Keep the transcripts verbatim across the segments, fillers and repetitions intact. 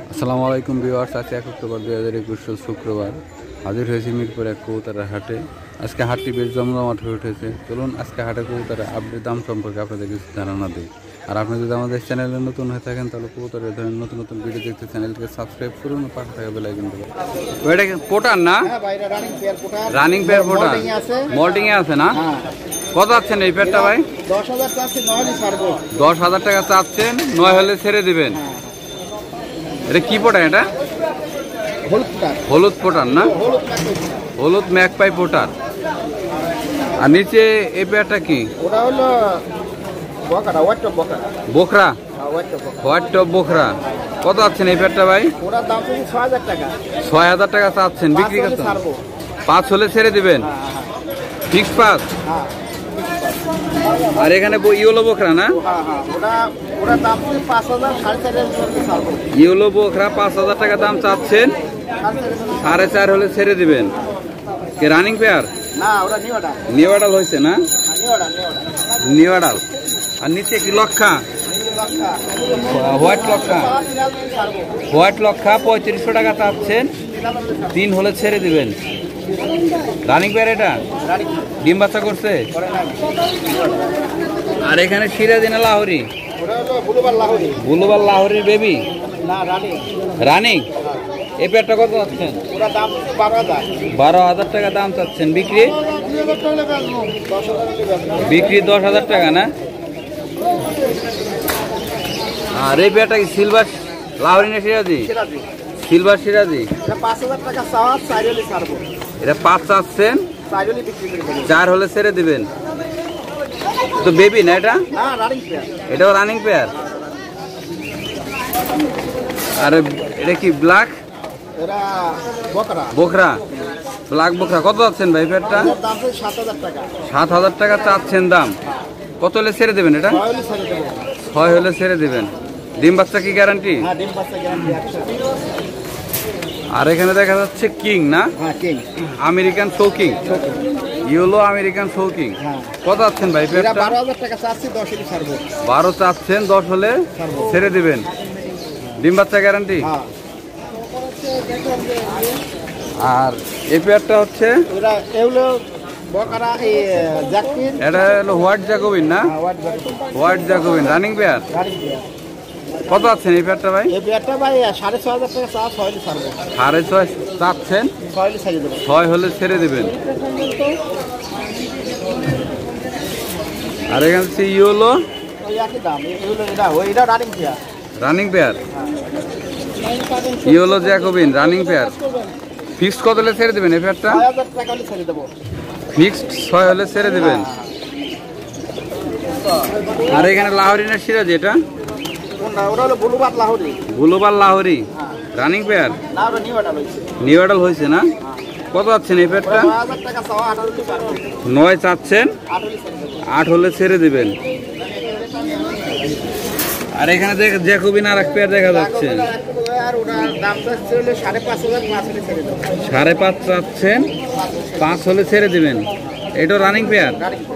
আসসালামু আলাইকুম ভিউয়ার্স, আজকে এক অক্টোবর দুই হাজার একুশ সাল শুক্রবার হাজির হয়েছি মিরপুর এক কবুতরের হাটে। আজকে হাটটি বেশ জমজমাট হয়ে উঠেছে। চলুন আজকে হাটে কবুতরের আপডেট দাম সম্পর্কে আপনাদের কিছু ধারণা দিই। আর আপনি যদি আমাদের চ্যানেলে নতুন হয়ে থাকেন তাহলে কবুতরের ধরনের নতুন নতুন ভিডিও দেখতে চ্যানেলটিকে সাবস্ক্রাইব করুন ও পাশে থাকা বেল আইকন দেবেন। ওইটা পোটার না? রানিং পেয়ার পোটার মল্টিং এ আছে না? কত আছেন এই পেয়ারটা ভাই? দশ হাজার চাচ্ছি, নয় হলে ছাড়বো। দশ হাজার টাকা চাচ্ছেন, নয় হলে ছেড়ে দিবেন। এটা কি পোটার? এটা হলুদ পোটার না? হলুদ ম্যাকপাই পোটার। আর নিচে এই পেয়ারটা কি? ওটা হলো বকরা, হোয়াইট টপ বকরা। বোখরা, হোয়াইট টপ বকরা। হোয়াইট টপ বোখরা। কত আছেন এই পেয়ারটা ভাই? ওটার দাম হচ্ছে ছয় হাজার টাকা। ছয় হাজার টাকা চাচ্ছেন, বিক্রি করতে পাঁচ হলে ছেড়ে দিবেন। ফিক্স পাঁচ। আর এখানে ইয়েলো বোখরা না? ওটার দাম হচ্ছে পাঁচ হাজার, সাড়ে চার হাজার। ইয়েলো বোখরা পাঁচ হাজার টাকা দাম চাচ্ছেন, সাড়ে চার হলে ছেড়ে দিবেন। কে রানিং পেয়ার? না, ওটা নিউডাল। নিউডাল হয়েছে না? নিউডাল। আর নিচে কি লক্ষা? হোয়াইট লক্ষা। হোয়াইট লক্ষা পঁয়ত্রিশশো টাকা চাচ্ছেন, তিন হলে ছেড়ে দিবেন। রানিং পেয়ার এটা? ডিম বাচ্চা করছে? আর এখানে সিরাজি না লাহোরি? বুলুবার লাহোরির বেবি। রানিং। এই পেয়ারটা কত চাচ্ছেন? বারো হাজার টাকা দাম চাচ্ছেন, বিক্রি? বিক্রি দশ হাজার টাকা না? আর এই পেয়ারটা কি সিলভার লাহোরি না সিরাজি? সিলভার সিরাজি। এটা পাঁচ চাচ্ছেন, চার হলে ছেড়ে দিবেন। তো বেবি না এটা? এটাও রানিং পেয়ার। আর এটা কি ব্ল্যাক বোখরা? ব্ল্যাক বোখরা। কত চাচ্ছেন ভাই পেয়ারটা? সাত হাজার টাকা চাচ্ছেন দাম। কত হলে ছেড়ে দেবেন এটা? ছয় হলে ছেড়ে দিবেন। ডিম বাচ্চা কি গ্যারান্টি? আর এখানে দেখা যাচ্ছে কিং না? American show king, yellow American show king. কত আছেন ভাই পেয়ারটা? বারো হাজার টাকা চাচ্ছি, দশ হলে ছাড়বো। বারো চাচ্ছেন, দশ হলে ছেড়ে দিবেন। ডিম বাচ্চা গ্যারান্টি। আর এই পেয়ারটা হচ্ছে এটা হলো হোয়াইট জ্যাকোবিন না? White Jacobin running pair. কত আছেন এই পেয়ারটা ভাই? এই পেয়ারটা ভাই সাড়ে ছয় হাজার টাকা চা, ছয় হলে ছাড়বো। সাড়ে ছয় চাচ্ছেন, ছয় হলে ছেড়ে দেবেন। আর এখানে হচ্ছে yellow running pair. Yellow Jacobin running pair. Fixed কত হলে ছেড়ে দেবেন এই পেয়ারটা? ফিক্সড ছয় হলে ছেড়ে দেবেন। আর এখানে লাহোরি না সিরাজি? এটা বুলুবার লাহোরি রানিং পেয়ার। নিউডাল হয়েছে না? কত চাচ্ছেন এই পেয়ারটা? নয় চাচ্ছেন, আট হলে ছেড়ে দিবেন। আর এখানে জ্যাকোবিন আর এক পেয়ার দেখা যাচ্ছে, সাড়ে পাঁচ চাচ্ছেন, পাঁচ হলে ছেড়ে দিবেন। এটা রানিং পেয়ার।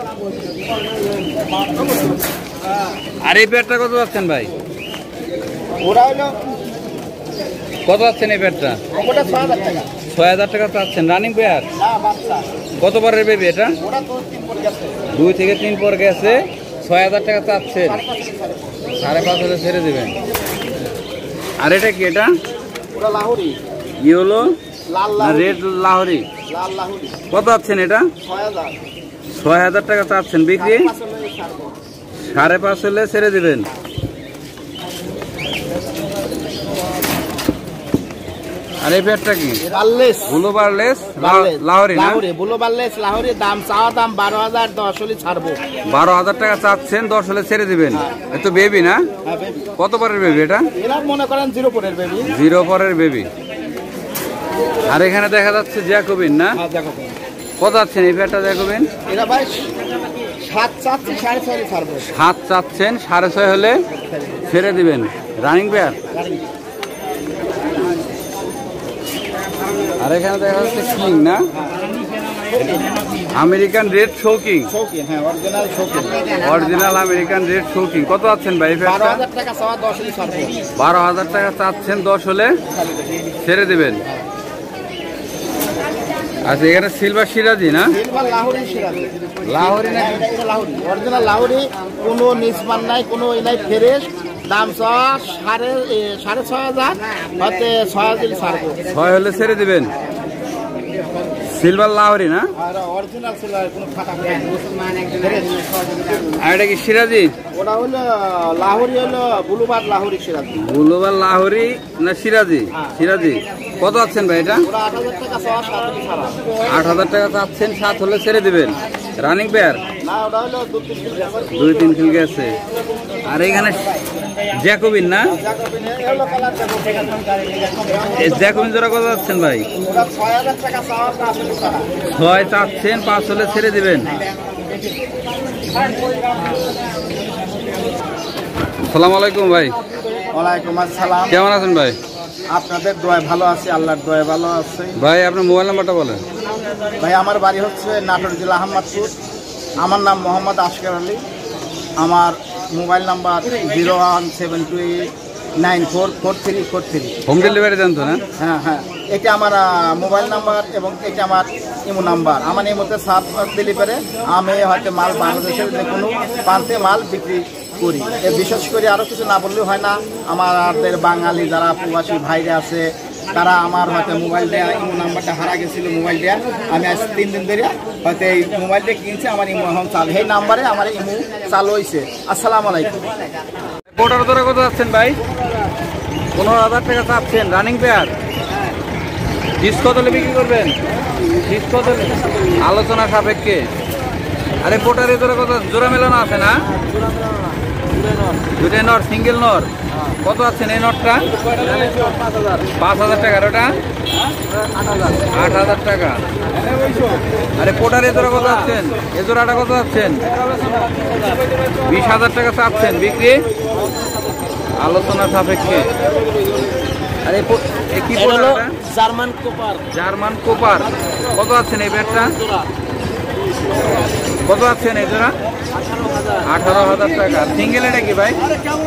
আর এই পেয়ারটা কত চাচ্ছেন ভাই? কত চাচ্ছেন এই পেয়ারটা? ছয় হাজার টাকা চাচ্ছেন, রানিং পেয়ার। কত পরের বেবি এটা? দুই থেকে তিন পর গেছে, ছয় হাজার টাকা চাচ্ছেন, সাড়ে পাঁচ হলে ছেড়ে দেবেন। আর এটা কি? এটা ইয়েলো রেড লাহোরি। কত চাচ্ছেন এটা? ছয় হাজার টাকা চাচ্ছেন, বিক্রি সাড়ে পাঁচ হলে ছেড়ে দিবেন। আর এই পেয়ারটা কি? বুলুবার লেস লাহোরি না? Blue bar lace Lahori. দাম চাওয়া দাম বারো হাজার, দশ হলে ছাড়বো। বারো হাজার টাকা চাচ্ছেন, দশ হলে ছেড়ে দিবেন। এ তো বেবি না? কত পরের বেবি এটা? মনে করেন জিরো পরের বেবি। জিরো পরের বেবি। আর এখানে দেখা যাচ্ছে জ্যাকোবিন না? কত আছেন এই পেয়ারটা জ্যাকোবিন? এটা ভাই সাত চাচ্ছি, সাড়ে ছয় হলে ছাড়বো। সাত চাচ্ছেন, সাড়ে ছয় হলে ছেড়ে দিবেন। Running pair. আর এখানে দেখা যাচ্ছে কিং না? আমেরিকান রেড শৌকিং, শৌখিন, হ্যাঁ অরিজিনাল শৌখিন। Original American red show king. কত আছেন ভাই বারো পেয়ারটা? হাজার টাকা চাওয়া, দশ হলে ছাড়বো। বারো হাজার টাকা চাচ্ছেন, দশ হলে ছেড়ে দেবেন। আচ্ছা, এখানে সিলভার সিরাজি না? সিলভার লাহোরি সিরাজি। লাহোরি না? এটা এটা লাহোরি, অরিজিনাল লাহোরি, কোনো নিচমান নাই, কোনো এই নাই, ফ্রেশ। দাম চাওয়া সাড়ে এ, সাড়ে ছয় হাজার, হয়তো ছয় হাজার ছাড়বো। ছয় হলে ছেড়ে দিবেন। সিলভার লাহোরি না? আর অরিজিনাল সিলভার, কোনো ফাটা নেই। আর এটা কি সিরাজি? ওটা হলো লাহোরি, হলো বুলুবাদ লাহোরি সিরাজি। বুলুবার লাহোরি না সিরাজি? সিরাজি। কত আছেন ভাই এটা? ওটা আট হাজার টাকা চাওয়া, সাত হলে ছাড়া। আট হাজার টাকা চাচ্ছেন, সাত হলে ছেড়ে দিবেন। রানিং পেয়ার, না ওটা হলো দু তিন কিলো টাকা। দুই তিন খিল গেছে। আর এখানে জ্যাকোবিন না? জাকবিনে এলো কালার জাকবিন। এই জ্যাকোবিন জোড়া কত যাচ্ছেন ভাই? ওটা ছয় হাজার টাকা চাওয়া, পাঁচ হলে ছাড়া। ছয় চাচ্ছেন, পাঁচ হলে ছেড়ে দিবেন। আসসালামু আলাইকুম ভাই। ওয়ালাইকুম আসসালাম। কেমন আছেন ভাই? আপনাদের দোয়ায় ভালো আছে, আল্লাহর দোয়ায় ভালো আছে। ভাই আপনার মোবাইল নাম্বারটা বলেন। ভাই আমার বাড়ি হচ্ছে নাটোর জেলা আহমদপুর। আমার নাম মোহাম্মদ আশকার আলী। আমার mobile number zero one seven two eight nine four four three four three. Home delivery দেন তো না? হ্যাঁ হ্যাঁ, এটা আমার আহ, মোবাইল নাম্বার এবং এটা আমার ইমো নাম্বার। আমার ইমোতে সাত দিলি পারে আমি হয়তো মাল বাংলাদেশের যে কোনো প্রান্তে মাল বিক্রি করি। এ বিশেষ করে আরও কিছু না বললেও হয় না, আমাদের বাঙালি যারা প্রবাসী ভাইরা আছে তারা আমার হয়তো মোবাইল দেওয়া ইমো নাম্বারটা হারা গেছিল, মোবাইল দেওয়া আমি আজ তিন দিন ধরে হয়তো এই মোবাইলটা কিনছে, আমার ইমো এখন চালু, এই নাম্বারে আমার ইমো চালু হয়েছে। আসসালামু আলাইকুম। পোটার ধরে কত যাচ্ছেন ভাই? পনেরো হাজার টাকা চাচ্ছেন, রানিং পেয়ার। পিস কত হলে বিক্রি করবেন? পিস কত হলে? আলোচনা সাপেক্ষে। আরে পোটার ধরে কত? জোড়া মেলানো আছে না? দুটাই নর, সিঙ্গেল নর। কত আছেন এই নটটা? পাঁচ হাজার টাকা। ওটা আট হাজার টাকা। আরে পোটার এ জোড়া কত আছেন? এ জোড়াটা কত আছেন? বিশ হাজার টাকা চাচ্ছেন, বিক্রি আলোচনা সাপেক্ষে। আরে এ কি pouter? German cropper. German cropper. কত আছেন এই ব্যাটটা? কত আছেন এই জোড়া? আঠারো হাজার টাকা। সিঙ্গেল এটা কি ভাই?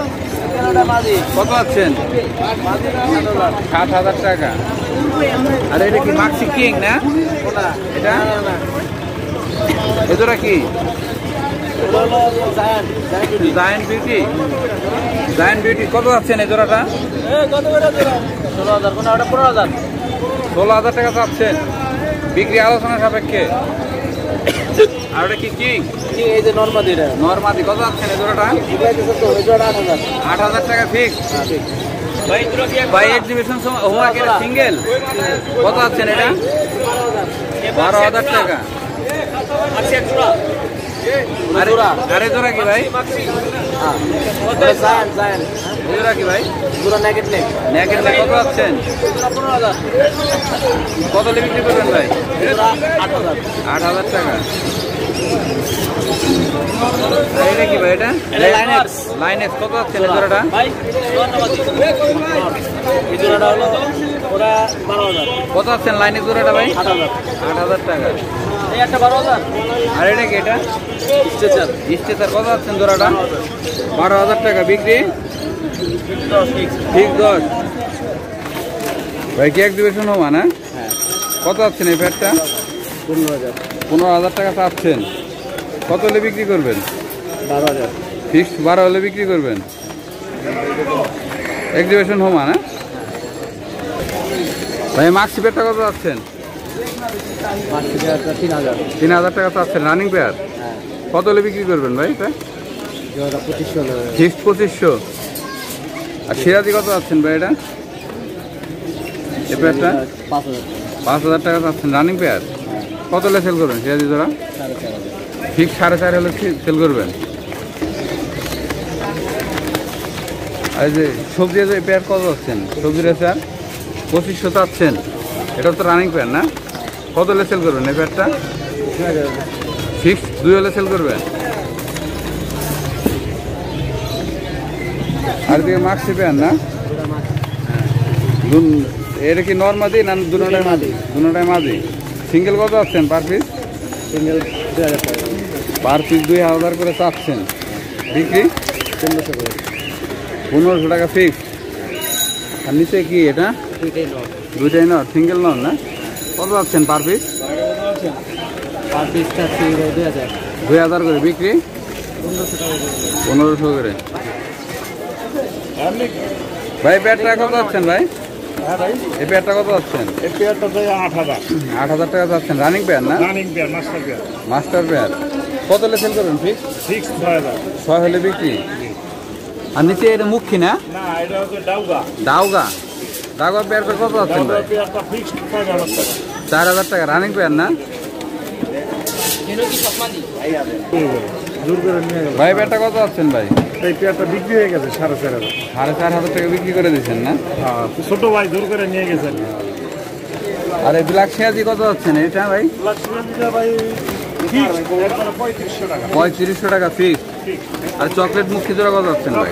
কত আছেন? সাত হাজার টাকা। আর এটা কি মাক্সি কিং না? এটা এজোড়া কি? Giant beauty. Giant beauty. কত আছেন এই জোড়াটা? ষোলো হাজার, কোনো ওটা পনেরো হাজার। ষোলো হাজার টাকা চাচ্ছেন, বিক্রি আলোচনা সাপেক্ষে। আর ওটা কি কিং? এই যে নর্মাদি, নরমাদি। কত আছেন এই জোড়াটা? আট হাজার। আট হাজার টাকা ফিক্স। ভাই এক্সিবিশন হোমওয়ার্কের সিঙ্গেল কত আছেন এটা? বারো হাজার টাকা। আরে জোড়া কি ভাই? জোড়া কি ভাই? Naked neck. কত আছেন? কত হলে বিক্রি করবেন ভাই? আট হাজার টাকা। এটা কি ভাই? এটা লাইনেক্স। কত আছেন এই জোড়াটা? কত আছেন লাইনেক্স জোড়াটা ভাই? আট হাজার টাকা। আর এটা কি? এটা স্ট্রেচার। কত আছেন জোড়াটা? বারো হাজার টাকা, বিক্রি ঠিক দশ। ভাই কি এক্সিবিশন হওয়া না? কত আছেন এই প্যাডটা? পনেরো হাজার। পনেরো হাজার টাকা চাচ্ছেন, কত হলে বিক্রি করবেন? বারো হাজার। ফিক্সড বারো হলে বিক্রি করবেন। এক্সিবিশন হোমা না ভাই? মাক্সি পেয়ারটা কত চাচ্ছেন? তিন হাজার। তিন হাজার টাকা চাচ্ছেন, রানিং পেয়ার। কত হলে বিক্রি করবেন ভাই এটা? পঁচিশশো। ফিক্সড পঁচিশশো। আর সিরাজি কত চাচ্ছেন ভাই এটা? এই পেয়ারটা পাঁচ হাজার। পাঁচ হাজার টাকা চাচ্ছেন, রানিং পেয়ার। কত হলে সেল করবেন সিরাজি জোড়া? ঠিক সাড়ে চার হলে সেল করবেন। আর যে সবজি যে পেয়ার কত আছেন? সবজির স্যার পঁচিশশো চাচ্ছেন, এটা তো রানিং পেয়ার না? কত হলে সেল করবেন এই পেয়ারটা? ফিক্সড দুই হলে সেল করবেন। আর দিকে মাক্সি পেয়ার না? এটা কি নর্মাদি না দুটাই মাদি? দুটাই মাদি। সিঙ্গেল কত আছেন পার পিস? সিঙ্গেল দুই হাজার টাকা পার পিস দুই হাজার করে চাচ্ছেন, বিক্রি পনেরোশো করে পনেরোশো টাকা ফিক্স। আর নিচে কি এটা? দুইটাই নট দুইটাই নট, সিঙ্গেল নট না? কত পাচ্ছেন পার পিস? পার পিসটা দুই হাজার দুই হাজার করে বিক্রি পনেরোশো টাকা পনেরোশো করে। ভাই পেয়ারটা কত যাচ্ছেন ভাই? হ্যাঁ ভাই, এই পেয়ারটা কত যাচ্ছেন? এই পেয়ারটা তো আট হাজার আট হাজার টাকা যাচ্ছেন, রানিং পেয়ার না? Running pair, master pair, master pair. কত হলে সেল করবেন ফিক্স? ফিক্স ছয় হাজার। ছয় হলে বিক্রি। আর নিচে এটা মুখী না? না, এটা হচ্ছে ডাউগা। দাউগা দাউগা পেয়ারটা কত যাচ্ছেন ভাই? পেয়ারটা ফিক্স ছয় হাজার টাকা। চার হাজার টাকা, রানিং পেয়ার না? জোর করে নিয়ে গেল ভাই পেয়ারটা কত যাচ্ছেন ভাই? এই পেয়ারটা বিক্রি হয়ে গেছে সাড়ে চার হাজার। সাড়ে চার হাজার টাকা বিক্রি করে দিচ্ছেন না? হ্যাঁ, ছোট ভাই জোর করে নিয়ে গেছেন। আর এই ব্ল্যাক পেঁয়াজি কত যাচ্ছেন এটা ভাই? ভাই পঁয়ত্রিশশো টাকা। পঁয়ত্রিশশো টাকা ফিক্স। আর চকলেট মুখী জোড়া কত যাচ্ছেন ভাই?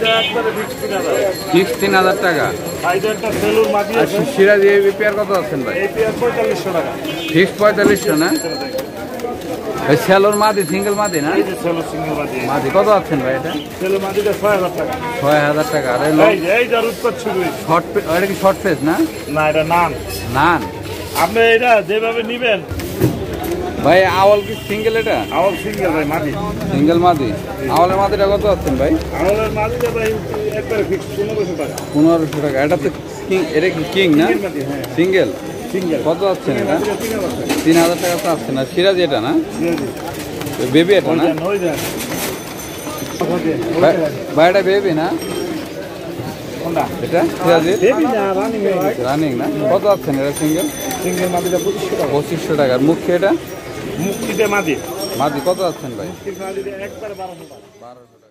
ফিক্স তিন হাজার টাকা। সেলুর মাঝি আর সিরাজি এই পেয়ার কত যাচ্ছেন ভাই? এই পেয়ার পঁয়তাল্লিশশো টাকা। ফিক্স পঁয়তাল্লিশশো না? ওই সেলোর মাদি, সিঙ্গেল মাদি না? এই যে সেলুর সিঙ্গেল মাঝি, মাদি কত যাচ্ছেন ভাই এটা? সেলুর মাঝিটা ছয় হাজার টাকা। ছয় হাজার টাকা। আর এই এই যে এই যার উৎপাদ শুরু শর্ট, এটা কি শর্ট ফেস না? না, এটা নান। নান আপনি এটা যেভাবে নিবেন। ভাই আওয়াল কি সিঙ্গেল? এটা আওয়াল সিঙ্গেল ভাই, মাঝি সিঙ্গেল মাদি। আওয়ালের মাদিটা কত যাচ্ছেন ভাই? আওয়ালের মাঝিটা ভাই একবারে ফিক্স পনেরোশো টাকা। পনেরোশো টাকা। এটা তো কিং, এটা কি কিং না? মাঝি, হ্যাঁ সিঙ্গেল সিঙ্গেল। কত যাচ্ছেন এটা? তিন হাজার টাকা। তিন হাজার টাকা চাচ্ছেন। আর সিরাজি এটা না? জি, জি। বেবি এটা না? ওই দেন, ওই দেন। ভাই ভাই এটা বেবি না? কোনটা? এটা সিরাজি বেবি না, রানিং ভাই। রানিং না? কত যাচ্ছেন এটা সিঙ্গেল? সিঙ্গেল মাঝিটা পঁচিশশো টাকা। পঁচিশশো টাকা। আর মুখে এটা মুক্তিতে মাঝি, মাদি কত যাচ্ছেন ভাই? মুক্তির মাঝিটা একবারে বারোশো টাকা। বারোশো